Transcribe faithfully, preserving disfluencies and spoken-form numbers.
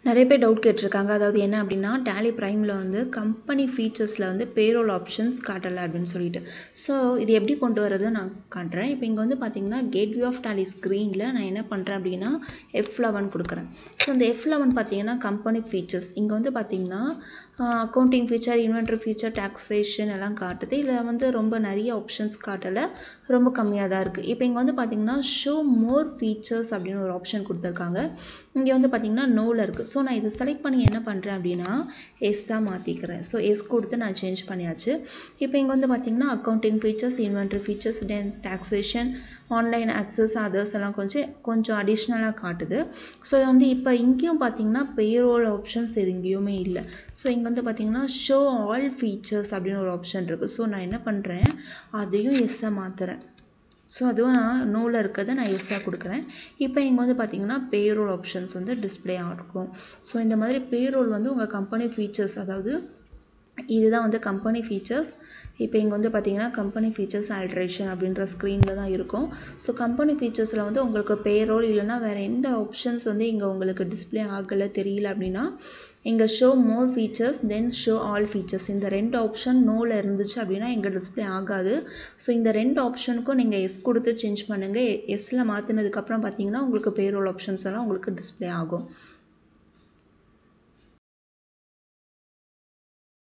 நிறைய பேர் டவுட் கேட்டிருக்காங்க. அதாவது என்ன அப்படின்னா, Tallyprimeல வந்து கம்பெனி ஃபீச்சர்ஸில் வந்து பேரோல் ஆப்ஷன்ஸ் காட்டலை அப்படின்னு சொல்லிட்டு. ஸோ இது எப்படி கொண்டு வரது நான் காட்டுறேன். இப்போ இங்கே வந்து பார்த்தீங்கன்னா கேட்வே ஆஃப் டாலி ஸ்க்ரீனில் நான் என்ன பண்ணுறேன் அப்படின்னா எஃப் லெவன் கொடுக்குறேன். ஸோ இந்த எஃப் லெவன் பார்த்தீங்கன்னா கம்பெனி ஃபீச்சர்ஸ். இங்கே வந்து பார்த்தீங்கன்னா accounting feature, inventory feature, taxation எல்லாம் காட்டுது. இதில் வந்து ரொம்ப நிறைய ஆப்ஷன்ஸ் காட்டலை, ரொம்ப கம்மியாக தான் இருக்குது. இப்போ இங்கே வந்து பார்த்தீங்கன்னா ஷோ மோர் ஃபீச்சர்ஸ் அப்படின்னு ஒரு ஆப்ஷன் கொடுத்துருக்காங்க. இங்கே வந்து பார்த்தீங்கன்னா நோவில் இருக்குது. ஸோ நான் இதை செலக்ட் பண்ணி என்ன பண்ணுறேன் அப்படின்னா எஸ்ஸாக மாற்றிக்கிறேன். ஸோ எஸ் கொடுத்து நான் சேஞ்ச் பண்ணியாச்சு. இப்போ இங்கே வந்து பார்த்தீங்கன்னா accounting features, inventory features, then taxation, online access, others எல்லாம் கொஞ்சம் கொஞ்சம் அடிஷ்னலாக காட்டுது. ஸோ வந்து இப்போ இங்கேயும் பார்த்தீங்கன்னா பேரோல் ஆப்ஷன்ஸ் இது எங்கேயுமே இல்லை. ஸோ இங்கே வந்து பார்த்தீங்கன்னா ஷோ ஆல் ஃபீச்சர்ஸ் அப்படின்னு ஒரு ஆப்ஷன் இருக்குது. ஸோ நான் என்ன பண்ணுறேன், அதையும் எஸ்ஸாக மாற்றுறேன். ஸோ அதுவும் நான் நோவில் இருக்கிறத நான் எஸ்ஸாக கொடுக்குறேன். இப்போ இங்கே வந்து பார்த்தீங்கன்னா பேரோல் ஆப்ஷன்ஸ் வந்து டிஸ்பிளே ஆகும். ஸோ இந்த மாதிரி பேரோல் வந்து உங்கள் கம்பெனி ஃபீச்சர்ஸ், அதாவது இதுதான் வந்து கம்பெனி ஃபீச்சர்ஸ். இப்போ இங்கே வந்து பார்த்தீங்கன்னா கம்பெனி ஃபீச்சர்ஸ் ஆல்ட்ரேஷன் அப்படின்ற ஸ்க்ரீனில் தான் இருக்கும். ஸோ கம்பெனி ஃபீச்சர்ஸில் வந்து உங்களுக்கு பேரோல் இல்லைனா வேறு எந்த ஆப்ஷன்ஸ் வந்து இங்கே உங்களுக்கு டிஸ்பிளே ஆகலை தெரியல அப்படின்னா இங்கே show more features, then show all features, இந்த ரெண்டு ஆப்ஷன் நோவில் இருந்துச்சு அப்படின்னா இங்கே டிஸ்பிளே ஆகாது. ஸோ இந்த ரெண்டு ஆப்ஷனுக்கும் நீங்கள் எஸ் கொடுத்து சேஞ்ச் பண்ணுங்கள். எஸ்ஸில் மாற்றினதுக்கப்புறம் பார்த்தீங்கன்னா உங்களுக்கு பேரோல் ஆப்ஷன்ஸ் எல்லாம் உங்களுக்கு டிஸ்பிளே ஆகும்.